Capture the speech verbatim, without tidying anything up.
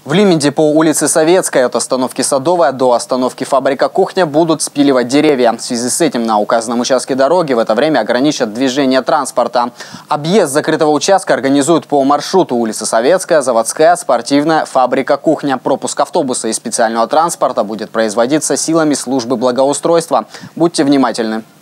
В Лименде по улице Советской от остановки Садовая до остановки Фабрика Кухня будут спиливать деревья. В связи с этим на указанном участке дороги в это время ограничат движение транспорта. Объезд закрытого участка организуют по маршруту улица Советская, Заводская, Спортивная, Фабрика Кухня. Пропуск автобуса и специального транспорта будет производиться силами службы благоустройства. Будьте внимательны.